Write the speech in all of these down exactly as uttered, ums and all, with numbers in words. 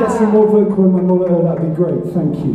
get some more vocal in my monitor, that'd be great. Thank you.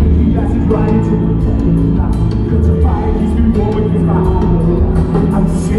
I'm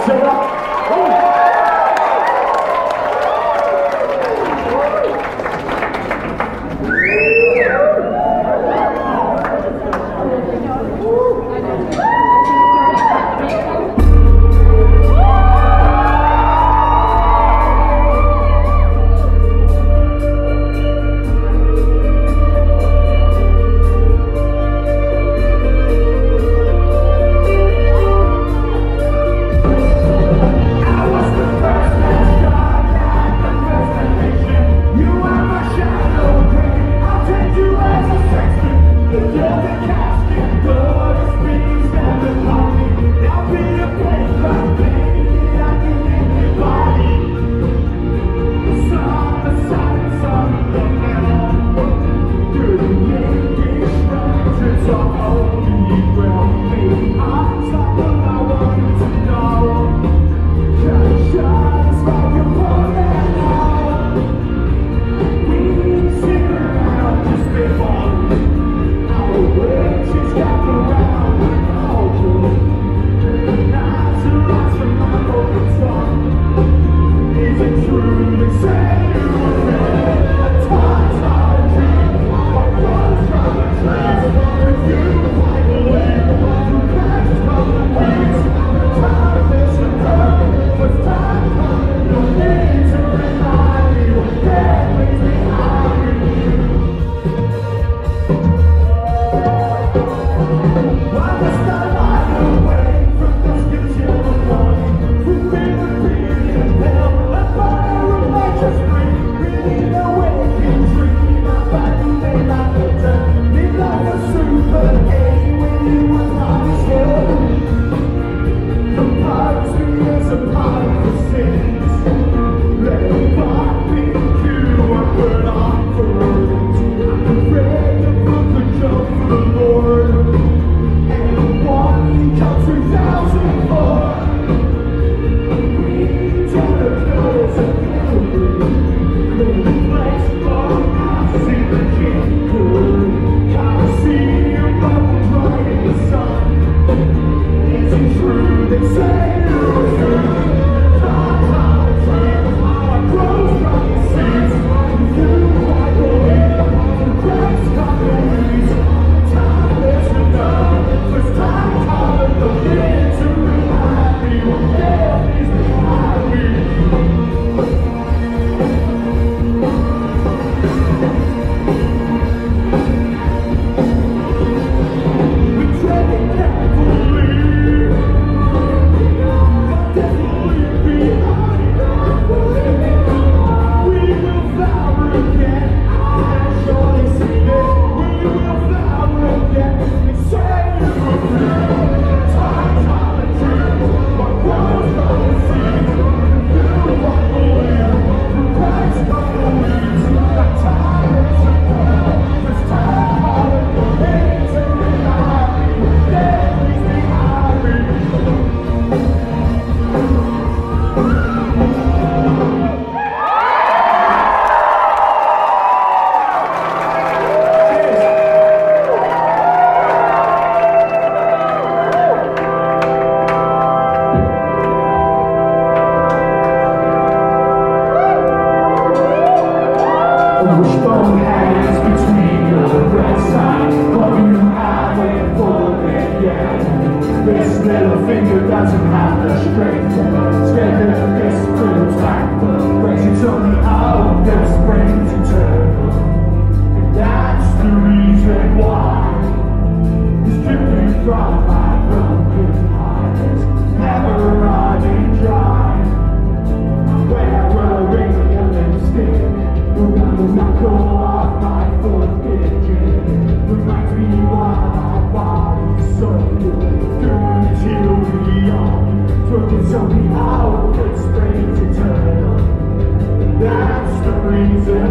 Tell me how it springs eternal. That's the reason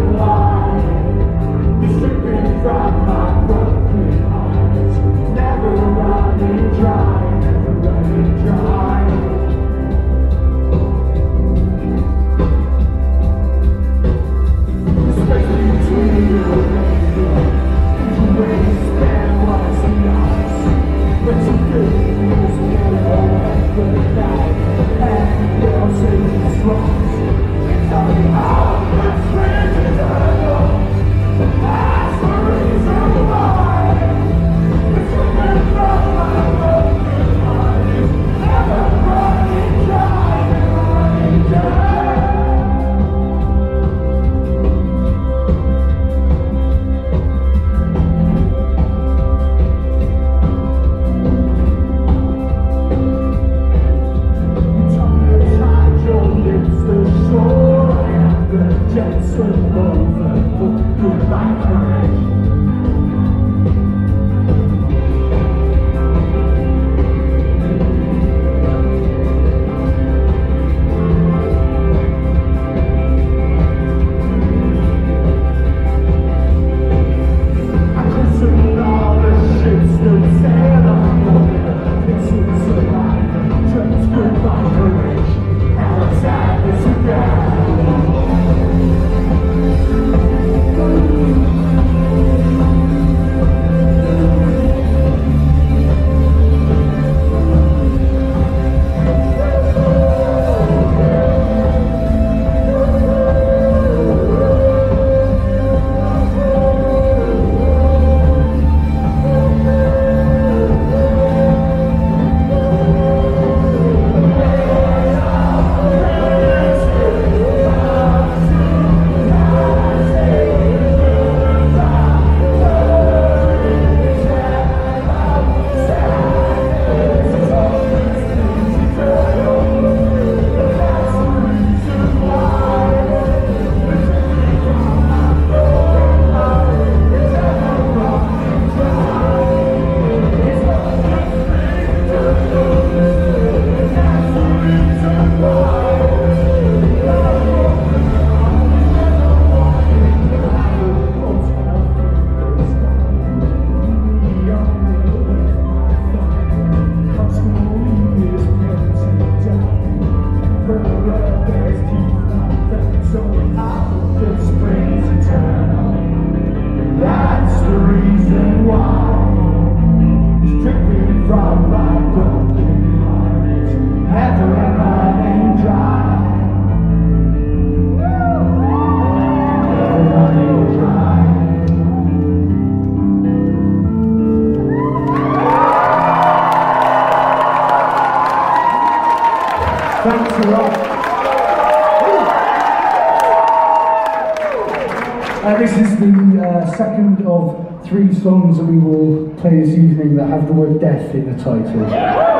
Thanks a lot. Uh, this is the uh, second of three songs that we will play this evening that have the word death in the title.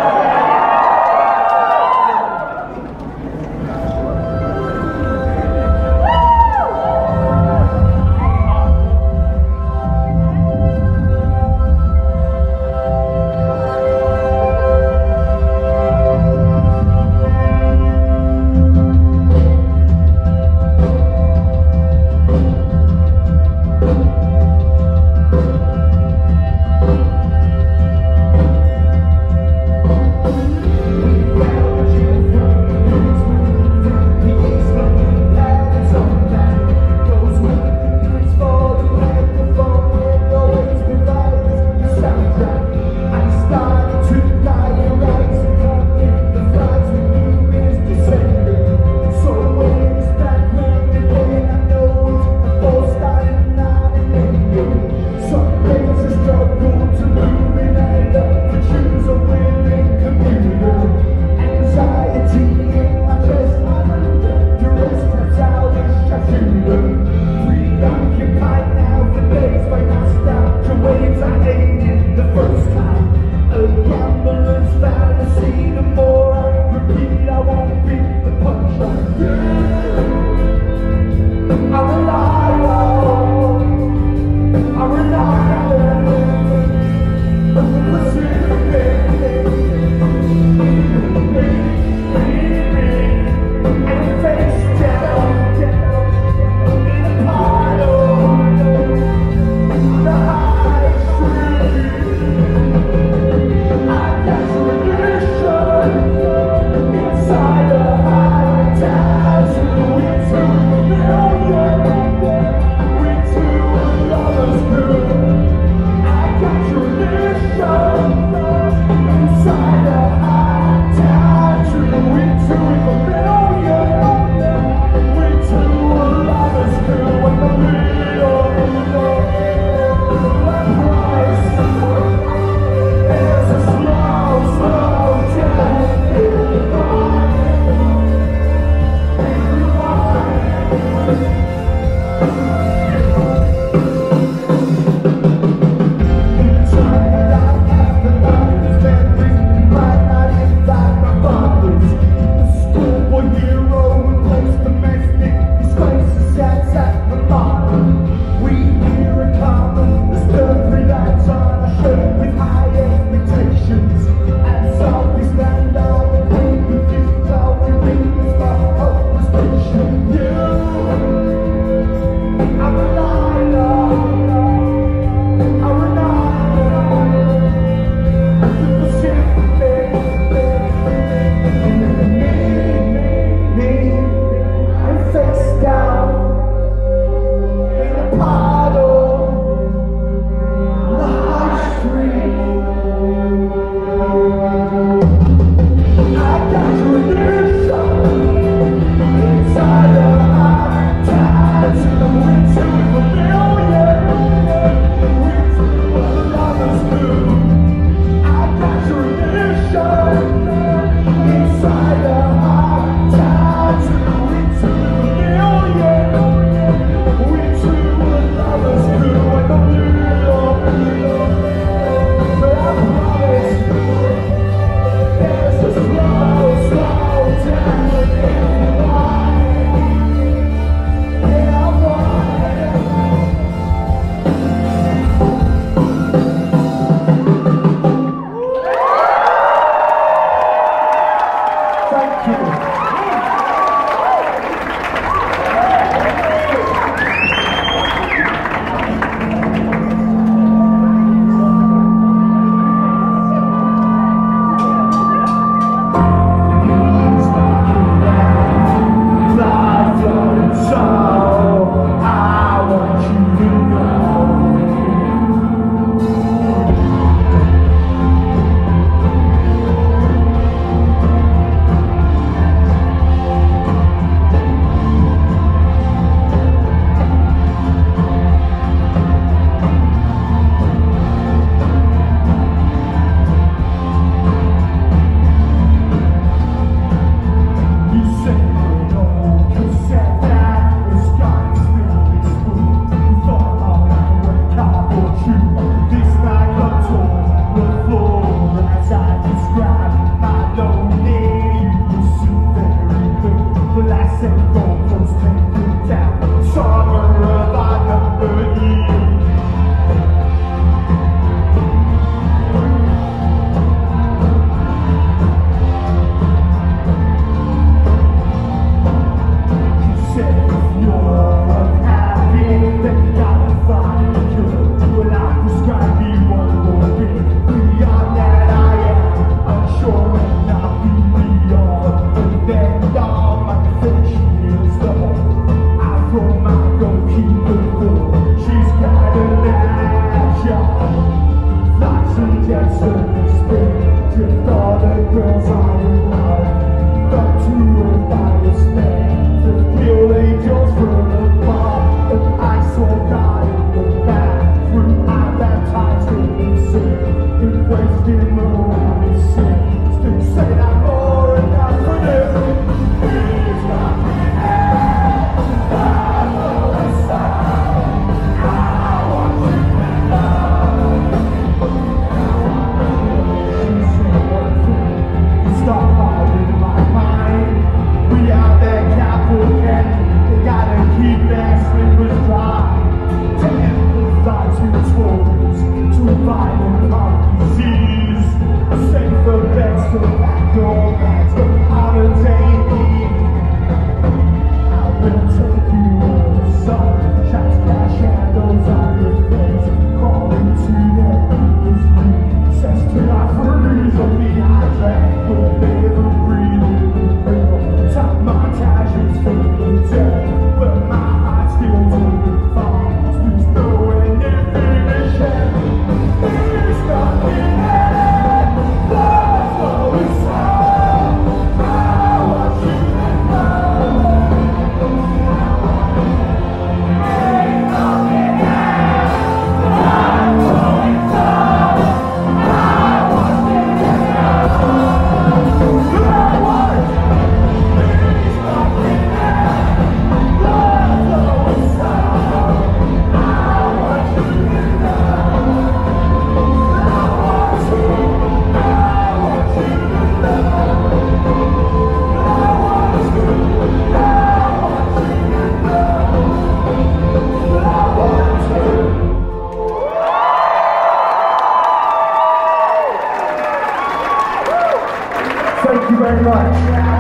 Thank you very much.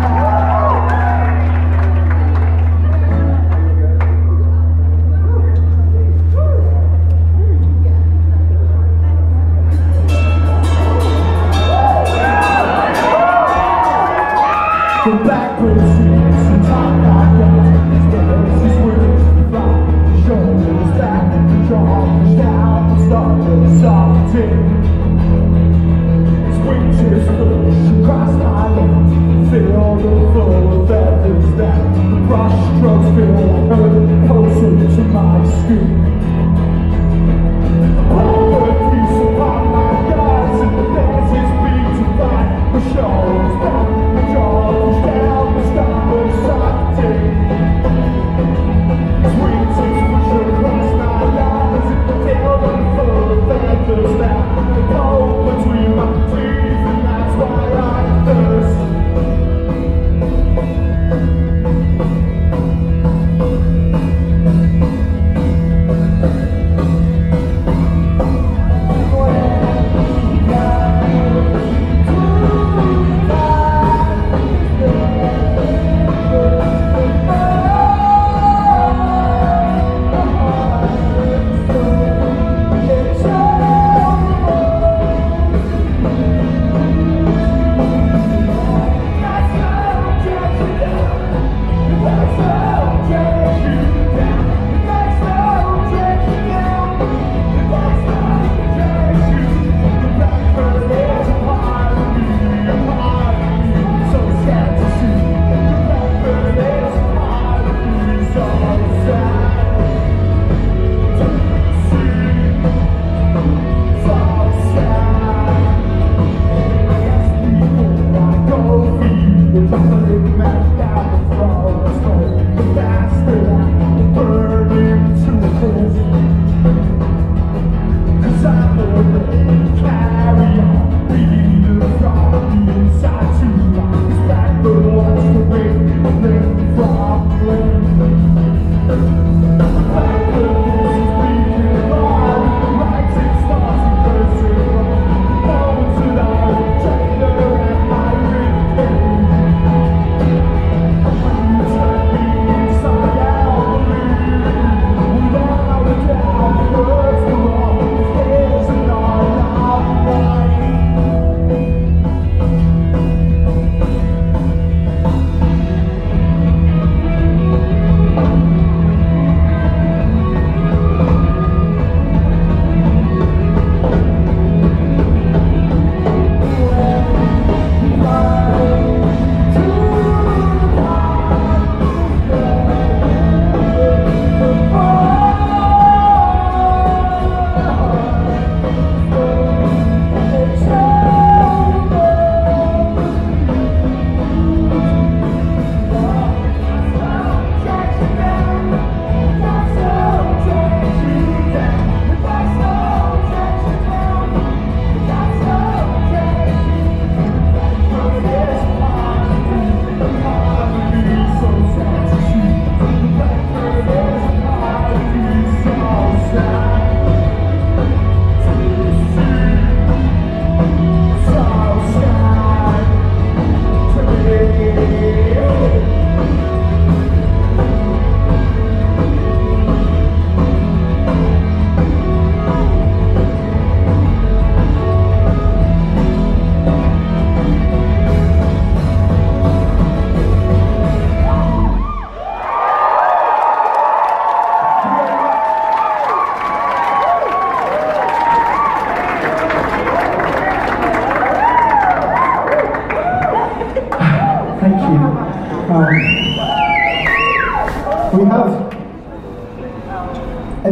The backwards seats and top back guns, stairs is wheels, flat, shoulders back, jaw pushed out, the starter starting. Its wings push across my legs, feel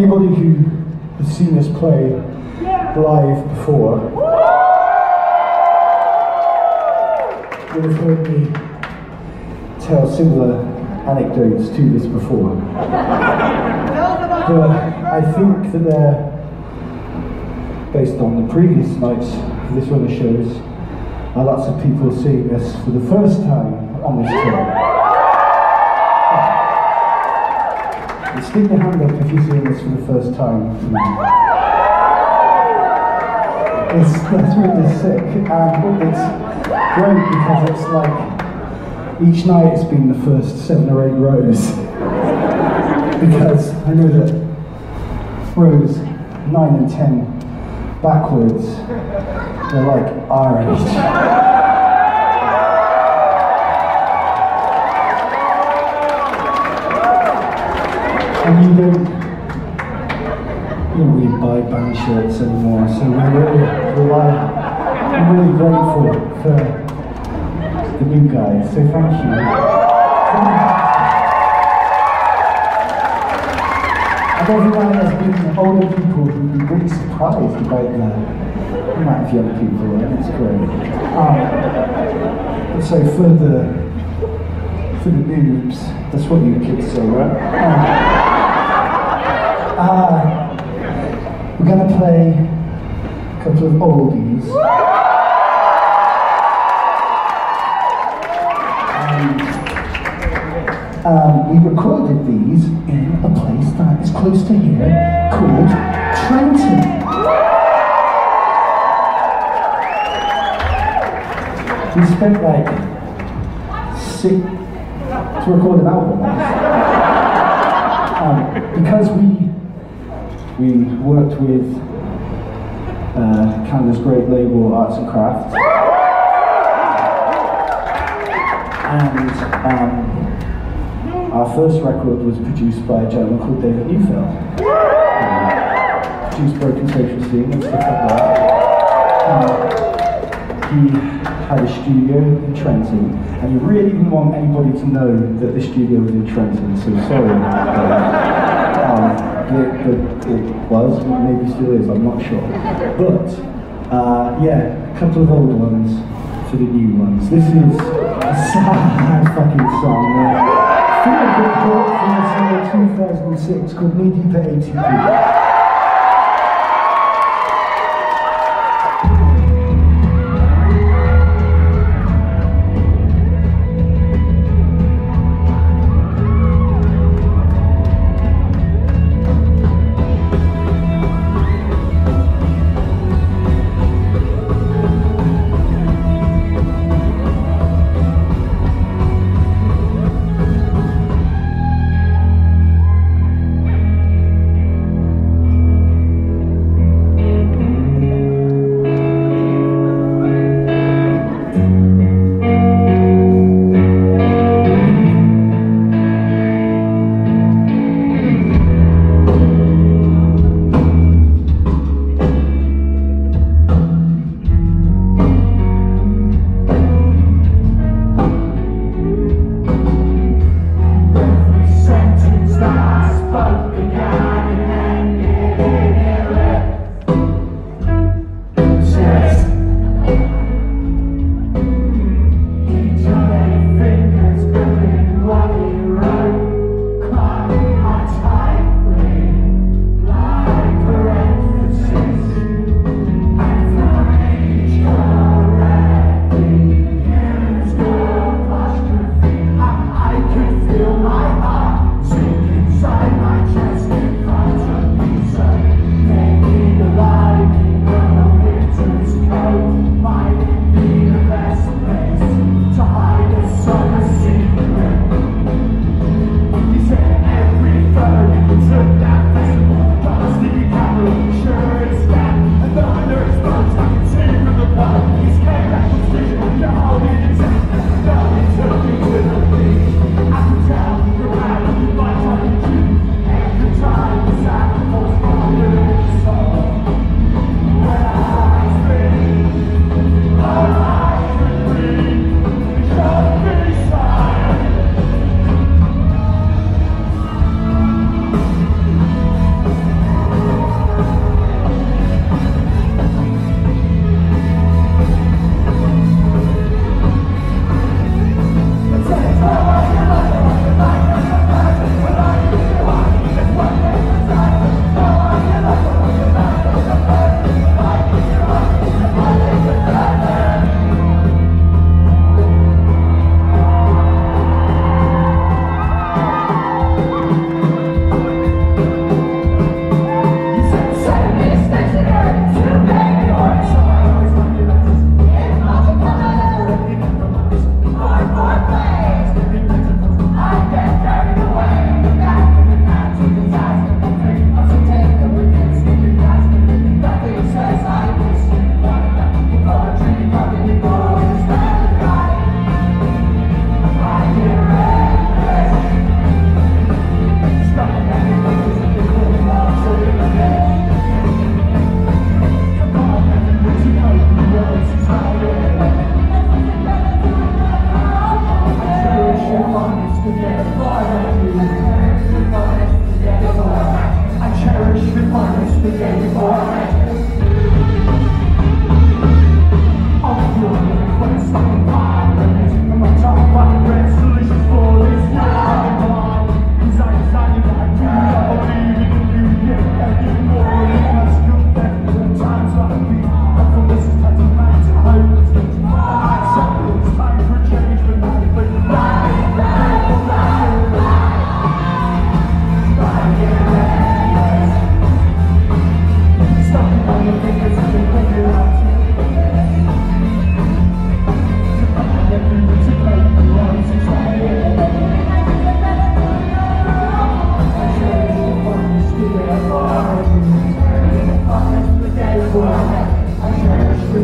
anybody who has seen us play live before would have heard me tell similar anecdotes to this before. But I think that they're based on the previous nights of this run of shows, are lots of people seeing us for the first time on this tour. Stick your hand up if you're seeing this for the first time. It's, that's really sick, and it's great because it's like each night it's been the first seven or eight rows. Because I know that rows nine and ten backwards, they're like our age. And you don't, you don't really buy band shirts anymore, so we're really, rely, I'm really grateful for the new guys, so thank you. And every night there's been older people who've been really surprised about the amount of young people, and it's great. Um, so for the, for the noobs, that's what you kids say, right? Um, Uh, we're going to play a couple of oldies. And um, we recorded these in a place that is close to here called Trenton. We spent like six to record an album. Um, because we We worked with uh, Canada's great label, Arts and Crafts, and um, our first record was produced by a gentleman called David Neufeld. Um, produced Broken Social Scene and stuff like that. Um, he had a studio in Trenton, and he really didn't want anybody to know that the studio was in Trenton, so sorry. Um, It, it, it was, maybe still is, I'm not sure. But, uh, yeah, a couple of old ones for the new ones. This is a sad fucking song. Uh, feel a good hit from the summer two thousand six called Knee Deep at A T P.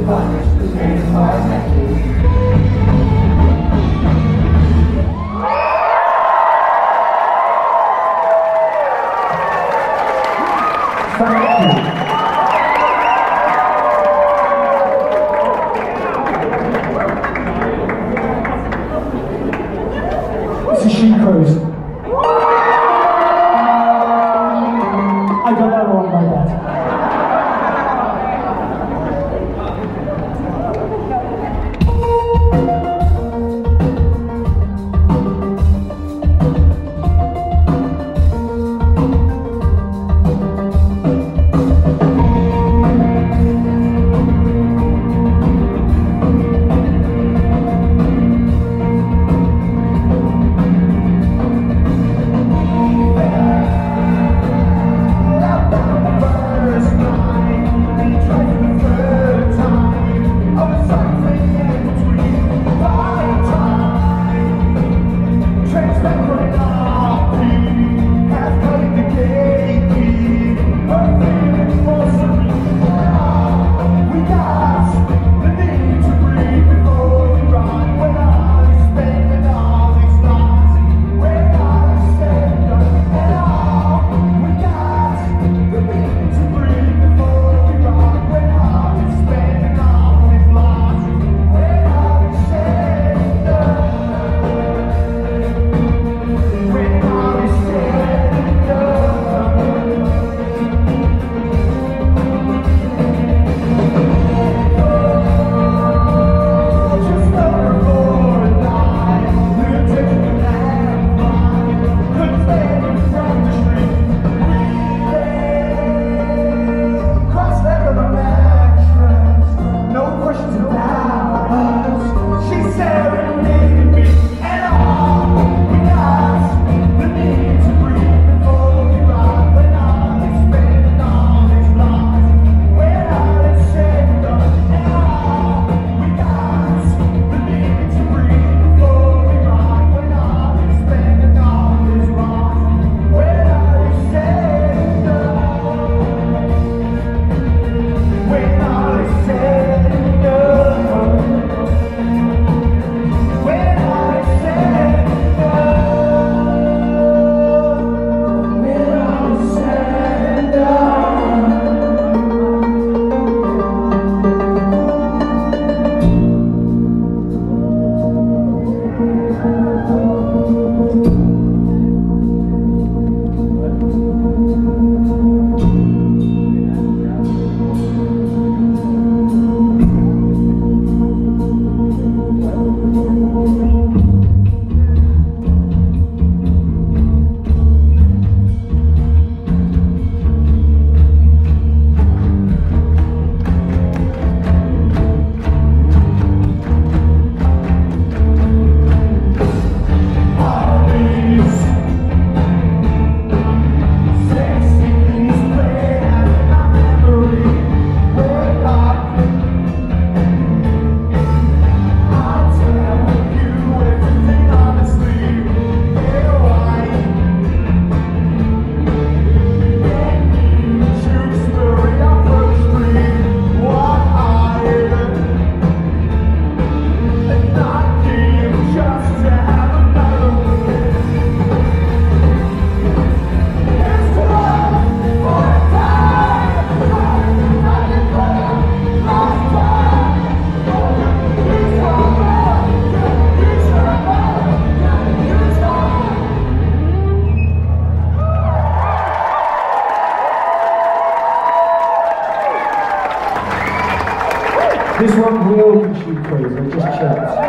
This is She Crows. I got that wrong, my bad. This one will be She Crows, I just checked.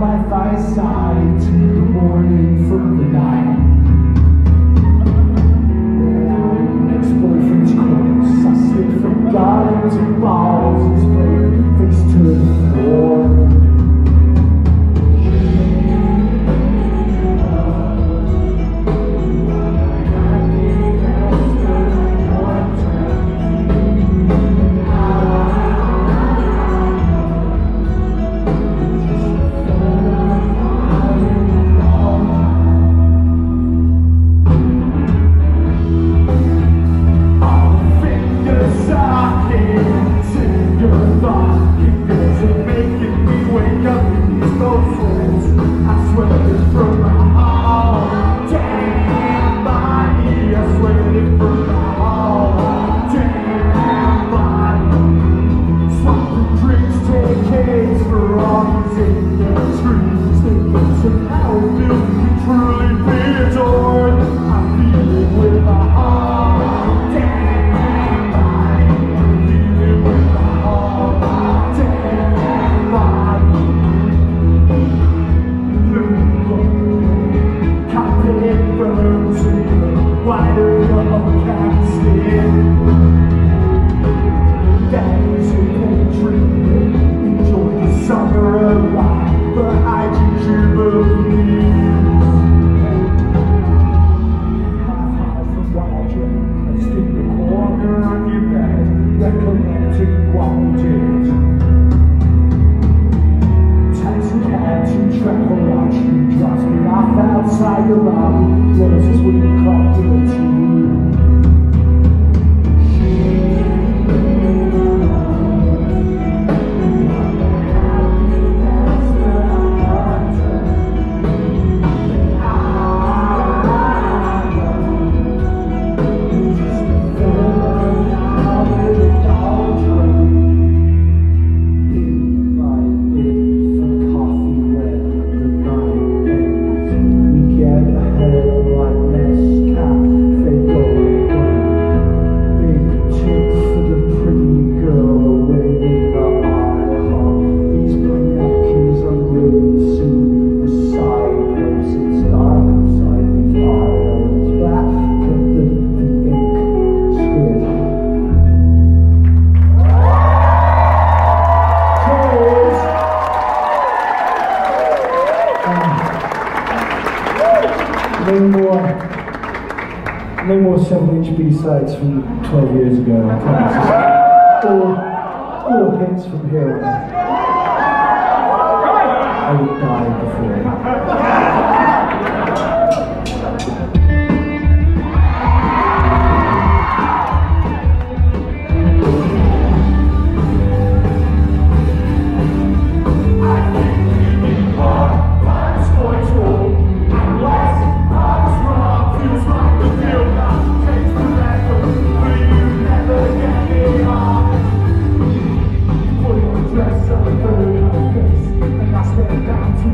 by fireside to the morning from the night. Ex-boyfriend's close, I slip from gardens and balls and spray face to the floor. Outside the lobby, roses wouldn't call you a team. No more, no more seven-inch B-sides from twelve years ago, I promise. All, all hits from here on out. I would die before. Down to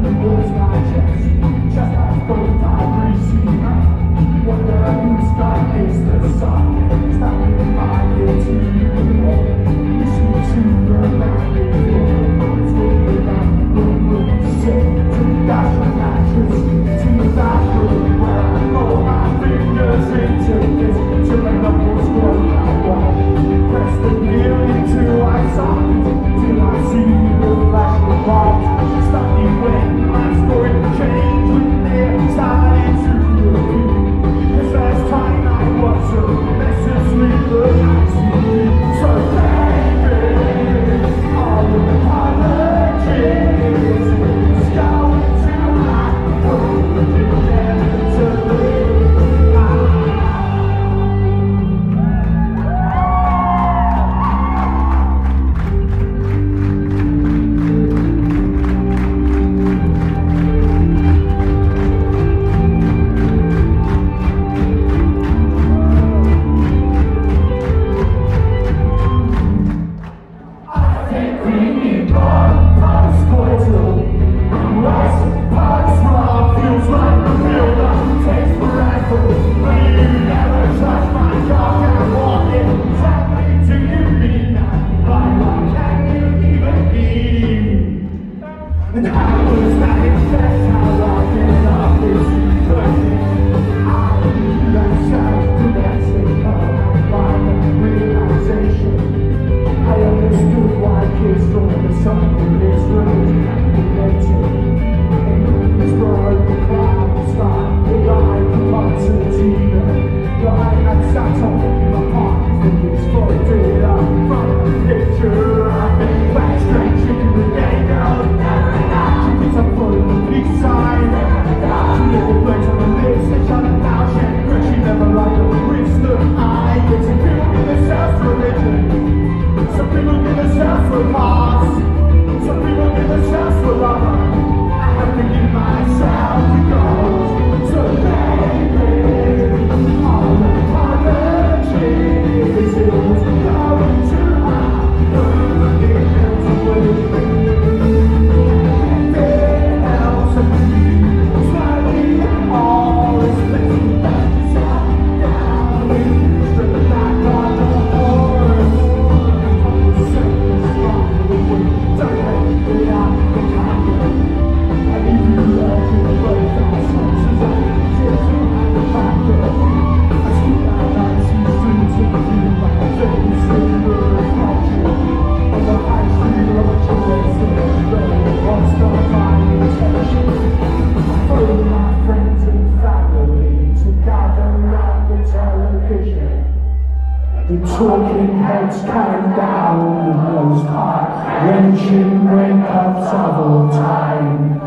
The talking heads came down the most high, wrenching breakups of all time.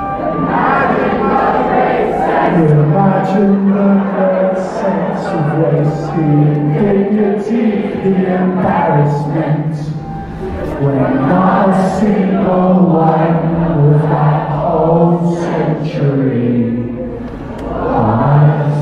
Imagine the great sense of waste, the indignity, the embarrassment, when not a single one of that whole century was.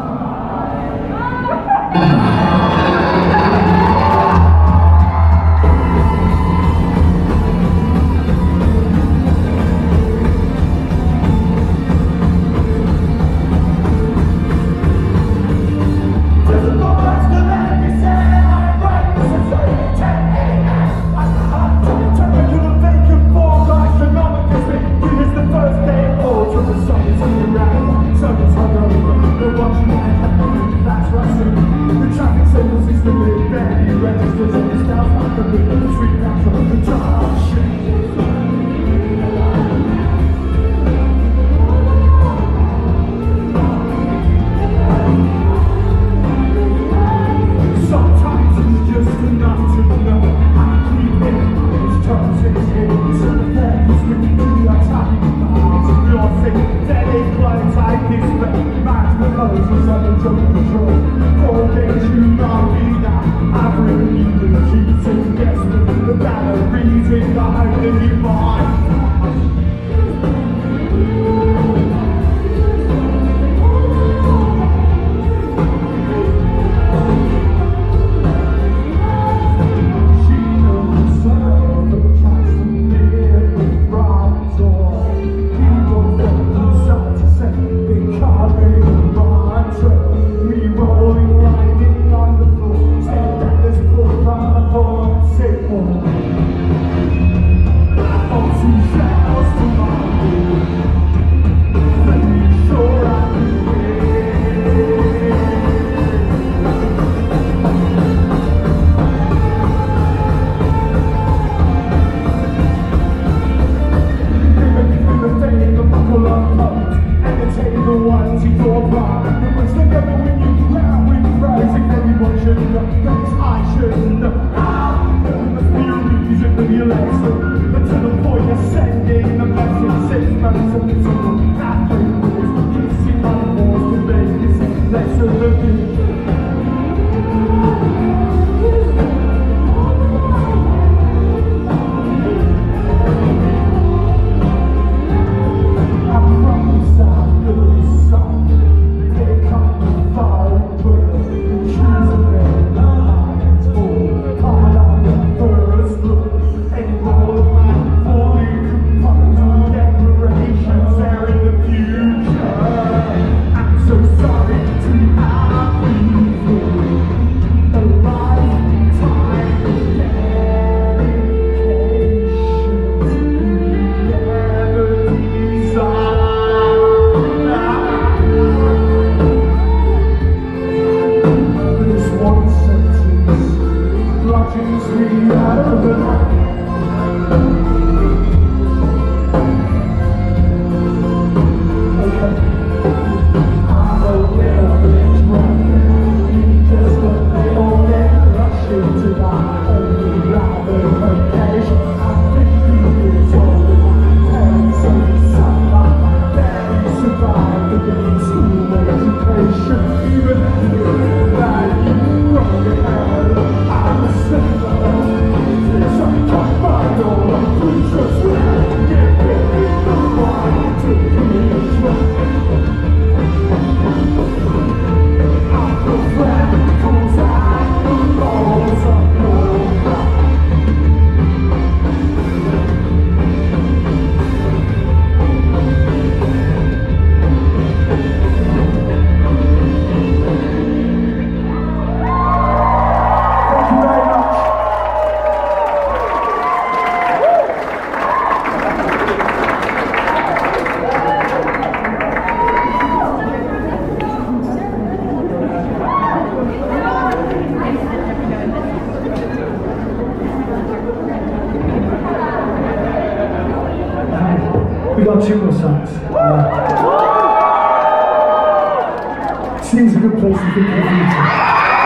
We got two more songs. Uh, seems a good place to think of the future.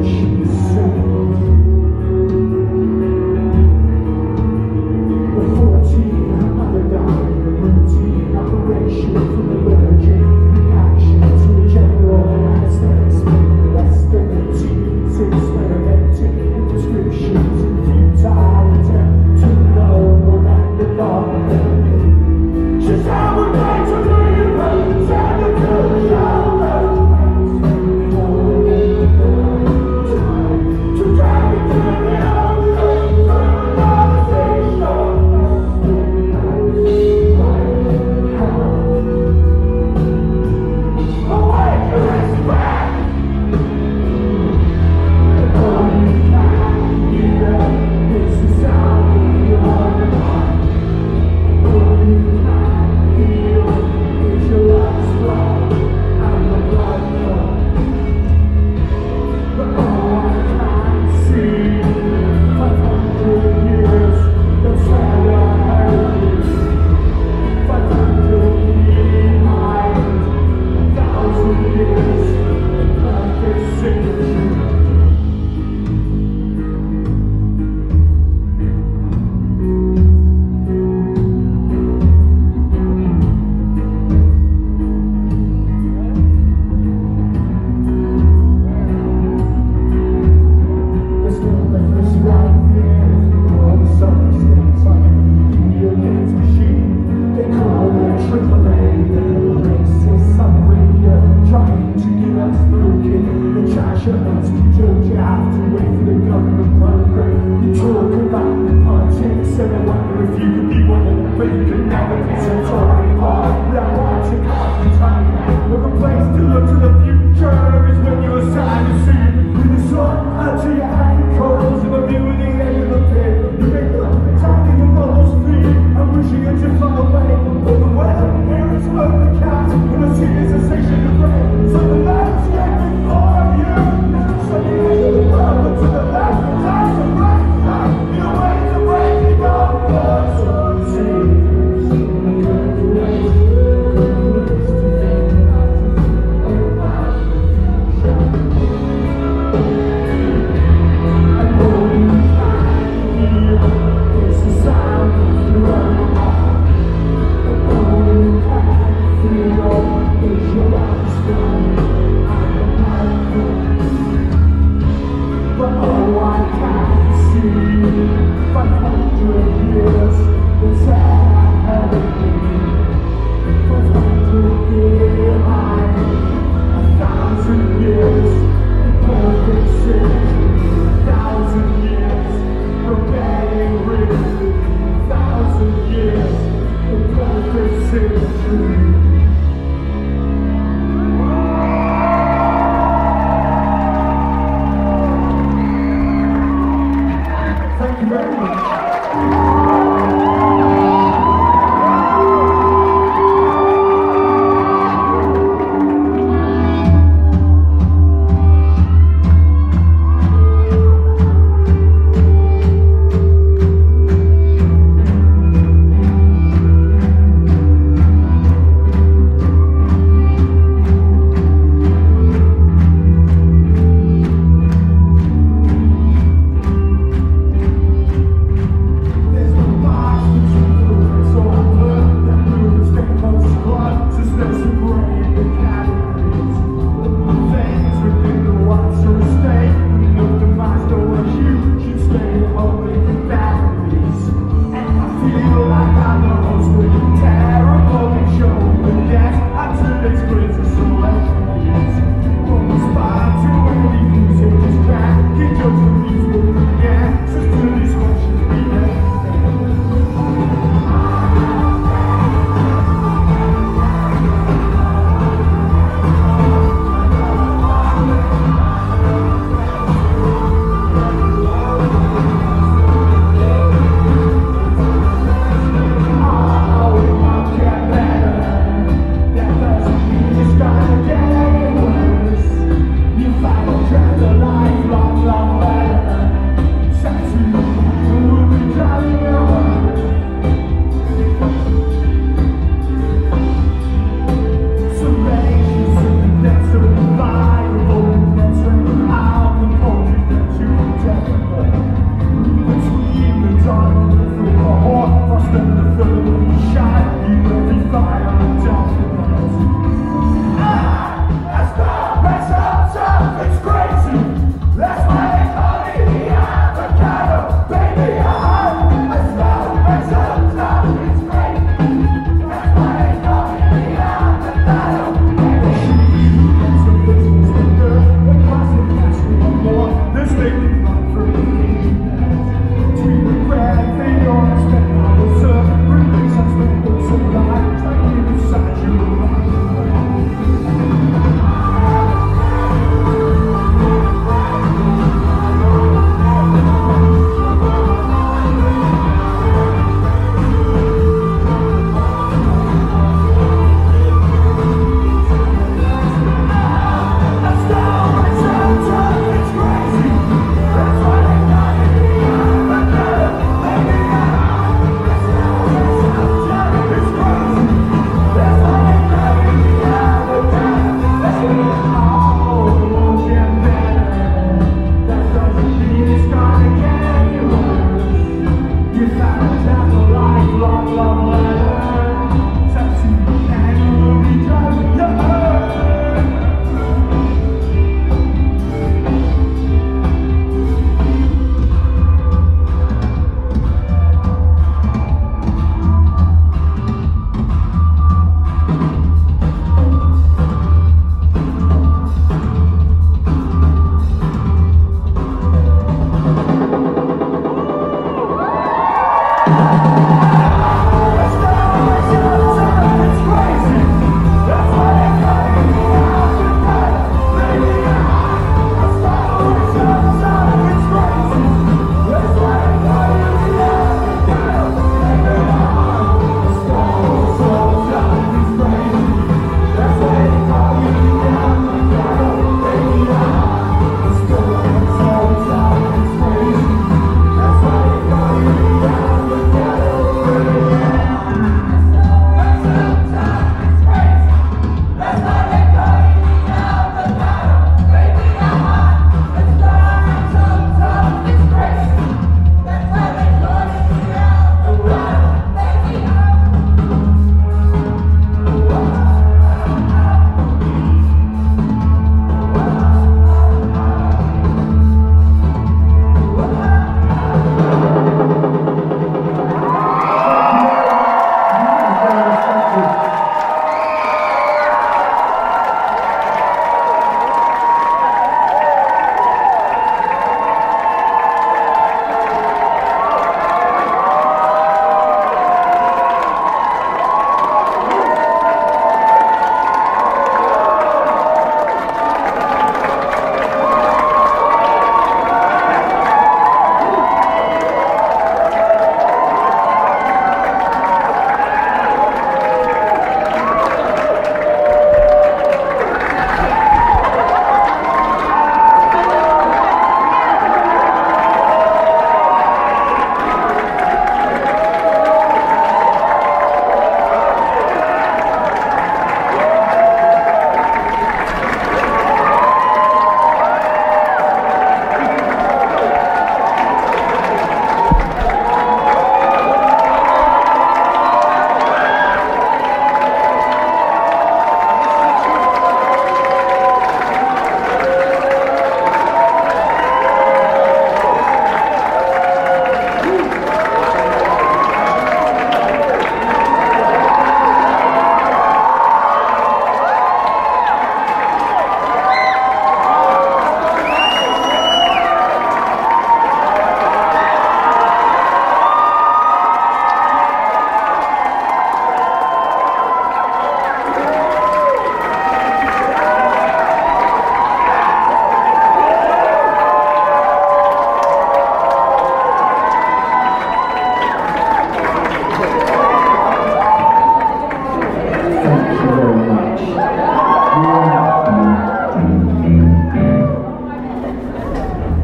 Thank you very much.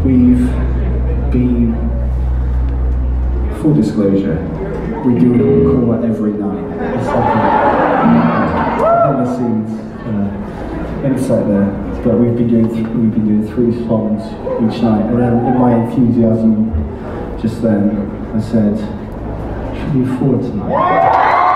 we've been, full disclosure, we do an encore every night. It's like a behind the scenes uh, insight there. But we've been doing th we've been doing three songs each night, and then in my enthusiasm just then, I said, should we four tonight?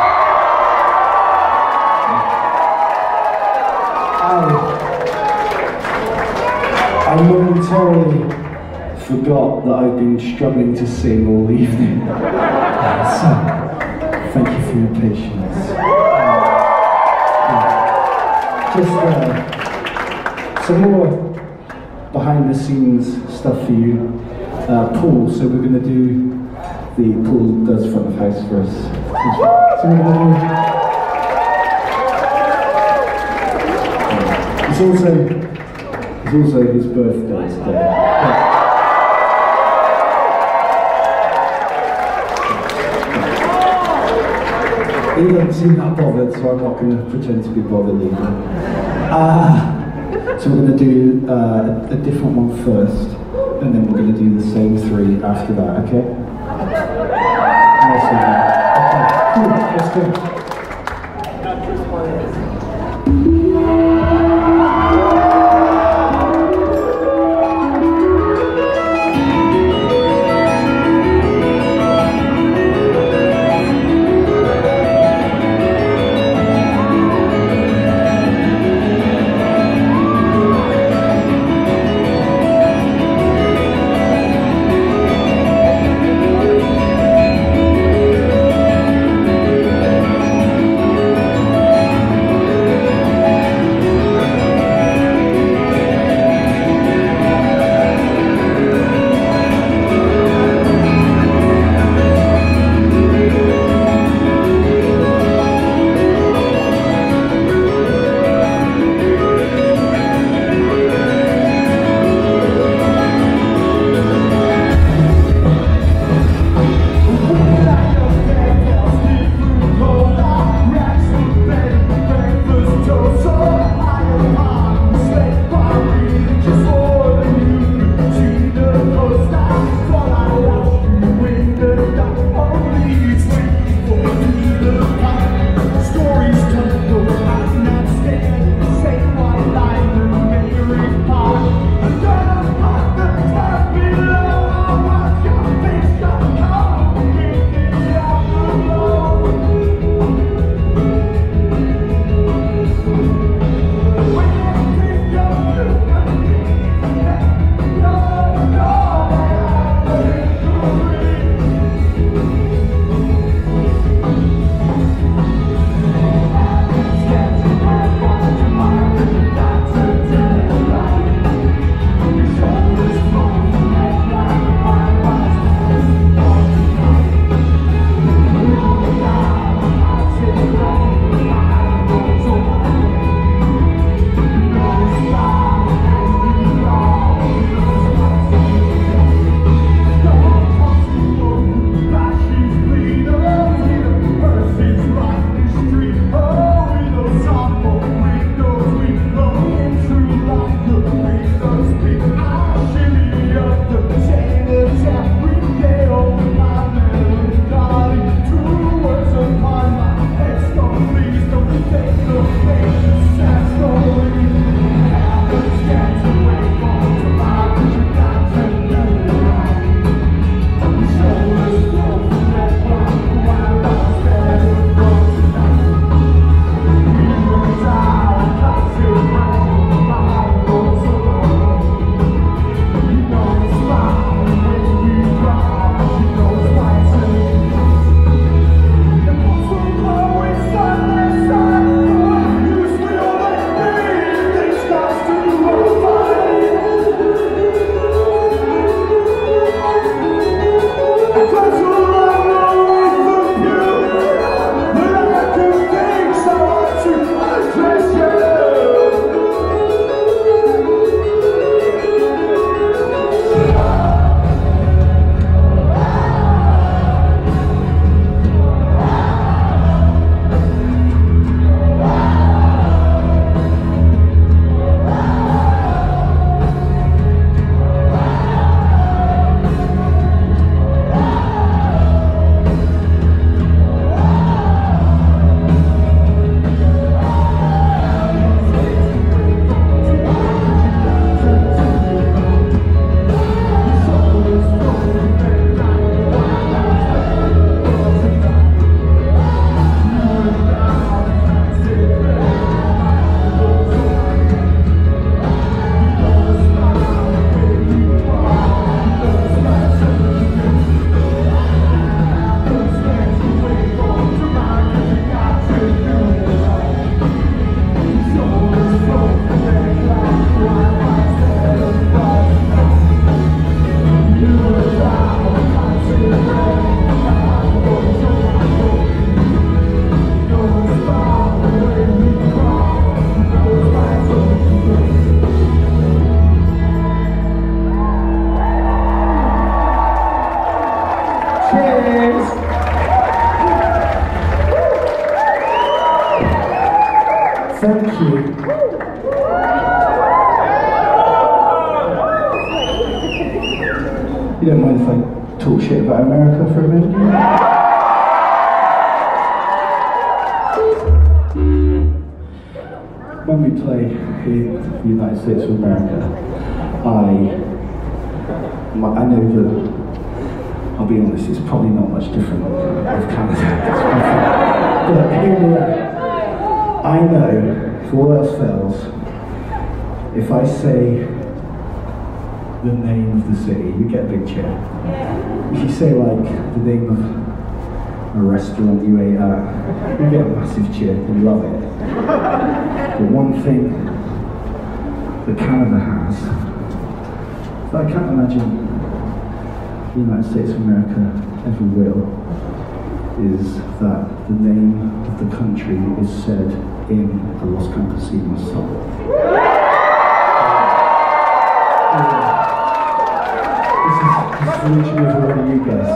I momentarily forgot that I've been struggling to sing all evening. So, thank you for your patience. Uh, just uh, some more behind the scenes stuff for you. Uh, Paul, so we're going to do the, Paul does front of house for us. So we're going to do, it's also, it's also his birthday today. Yeah. He doesn't seem that bothered, so I'm not going to pretend to be bothered either. Uh, so we're going to do uh, a different one first, and then we're going to do the same three after that, okay? Awesome. Okay, cool, let's go. Thank you. You don't mind if I talk shit about America for a minute? When we play in the United States of America, I, my, I know that, I'll be honest, it's probably not much different with Canada. But hear me out. I know, if all else fails, if I say the name of the city, you get a big cheer. If you say like the name of a restaurant you ate at, you get a massive cheer, you love it. But one thing that Canada has, that I can't imagine the United States of America ever will, is that the name of the country is said in the Los Campesinos song. This is, this is literally for one of you guys.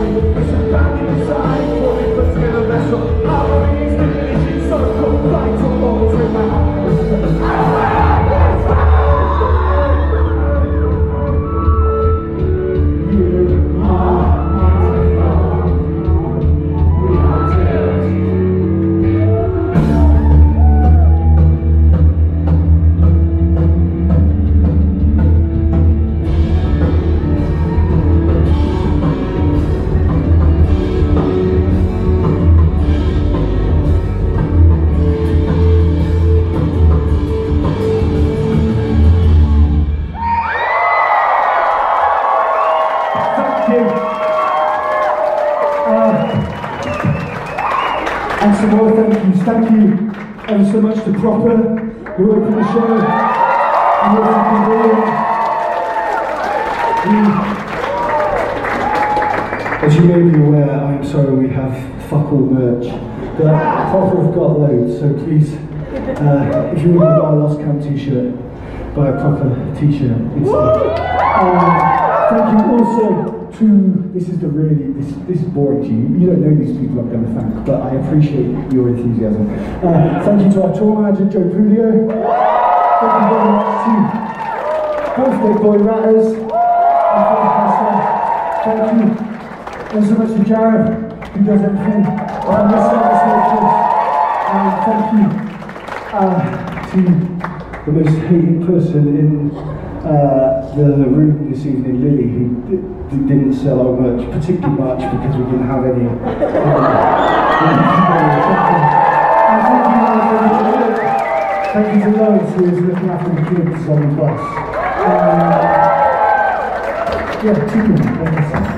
Inside, for me, but still a vessel. Our is the so cold, And some more thank yous. Thank you ever so much to Proper, who opened the show. And what you can do. As you may be aware, I am sorry we have fuck all merch. But Proper have got loads, so please, uh, if you want to buy a Lost Camp t-shirt, buy a Proper t-shirt instead. Uh, thank you also to, this is the really, this, this is boring to you, you don't know these people I'm going to thank, but I appreciate your enthusiasm. Uh, thank you to our tour manager, Joe Pulio. Thank you very much to Birthday Boy Ratters. Thank you. And so much to Jared, who does everything on this service. And thank you uh, to the most hated person in uh, the room this evening, Lily, who d didn't sell our merch particularly much because we didn't have any. And thank you to Lois, who is looking after the kids on the bus. Uh, yeah, two minutes.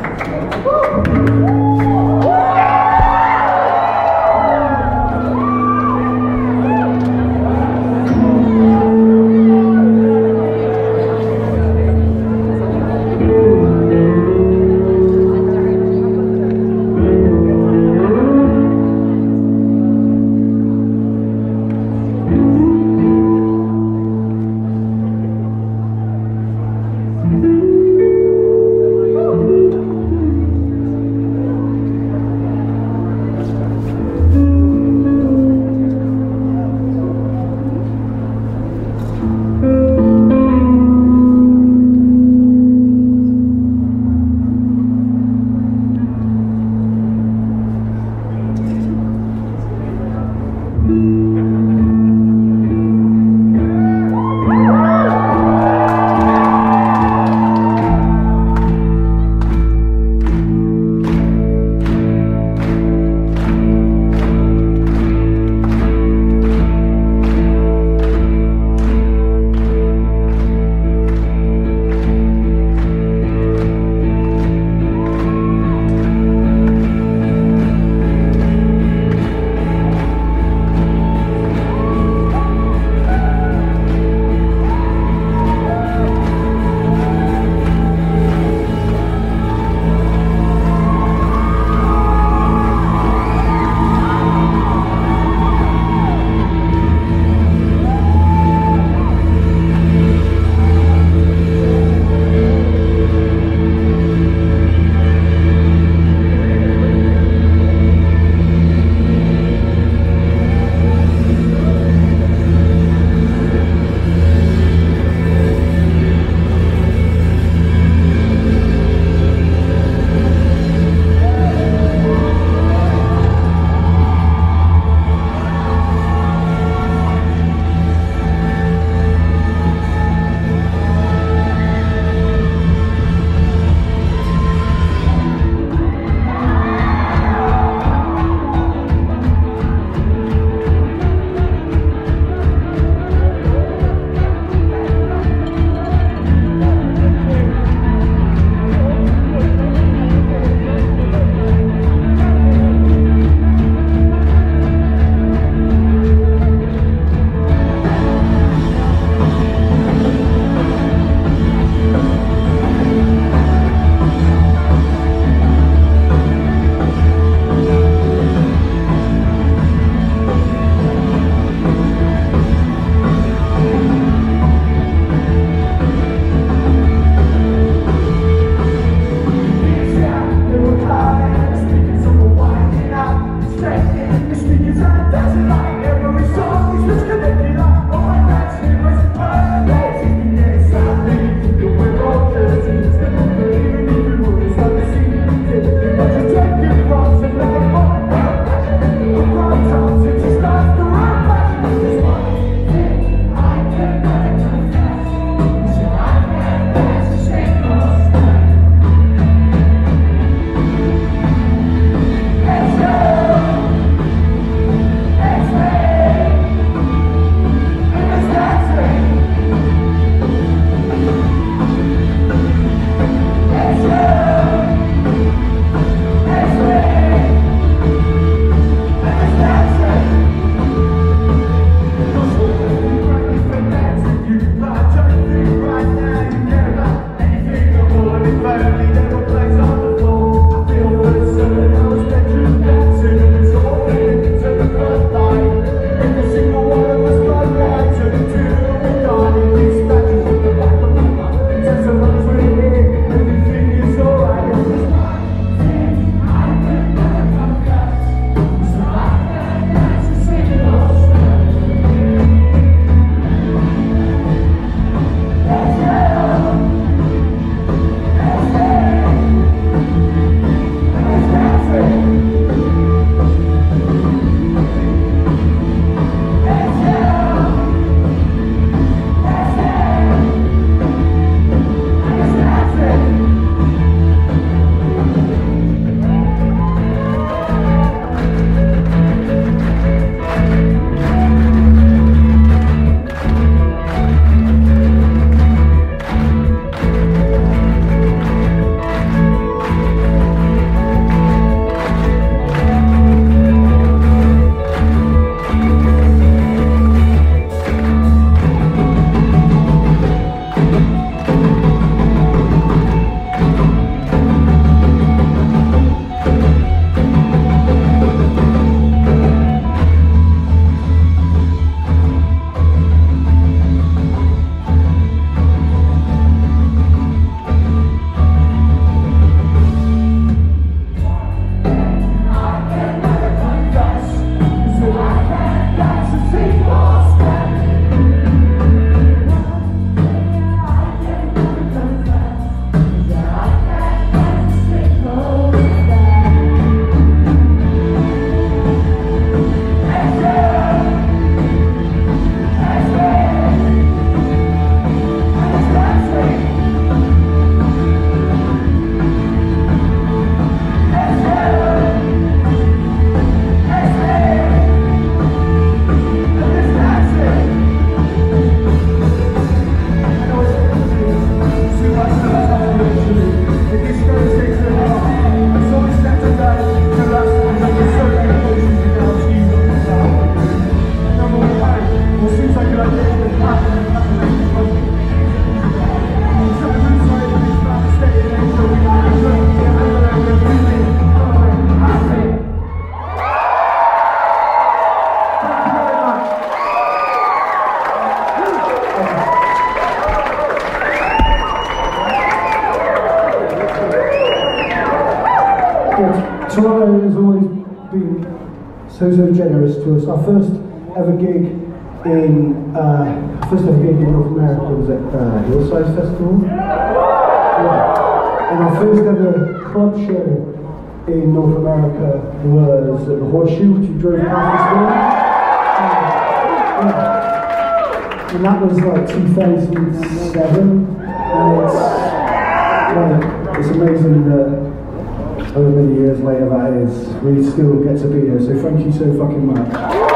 Toronto has always been so, so generous to us. Our first ever gig in, uh, first ever gig in North America was at uh, Hillside Festival. Yeah. And our first ever club show in North America was at the Horseshoe, which we drove past this morning. Uh, yeah. And that was like two thousand seven. And it's, yeah, it's amazing that however many years later that is, we still get to be here, so thank you so fucking much.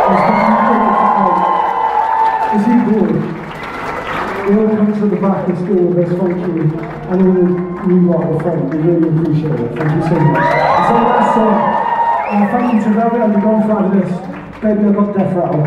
It's equal. You all come to the back and still with us, thank you. And all the new lot at the front, we really appreciate it, thank you so much. And so last song, uh, thank you to Velvet Underground for having us. Baby, I got Death Rattle.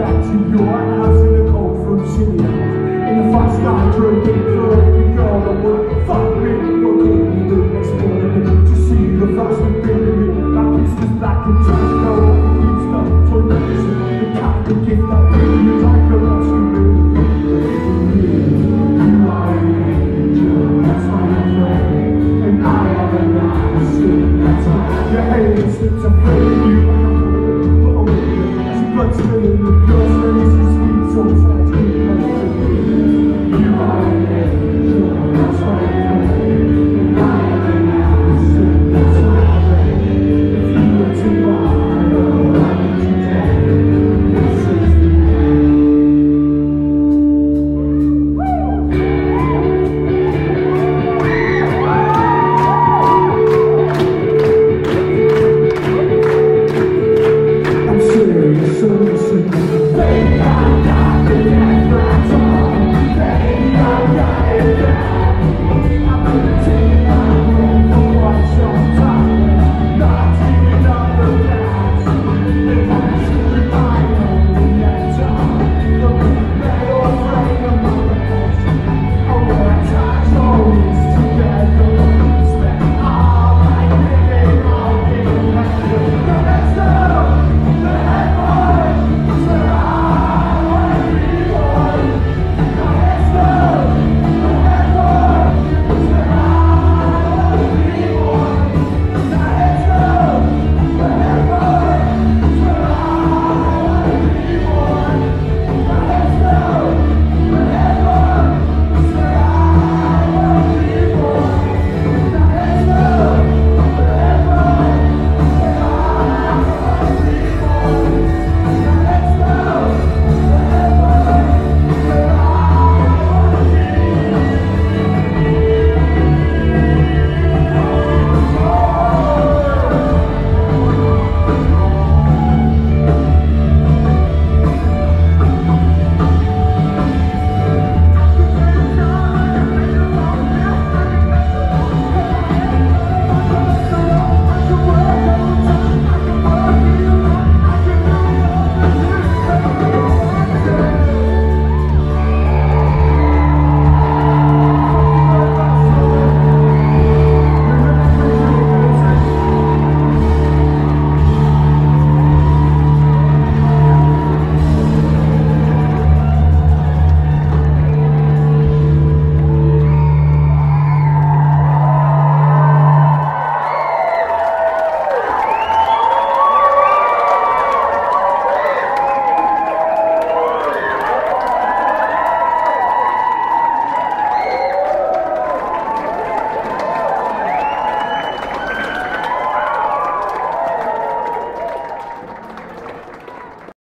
Your house in the cold from Syria. In the fast car, drove in for every girl that would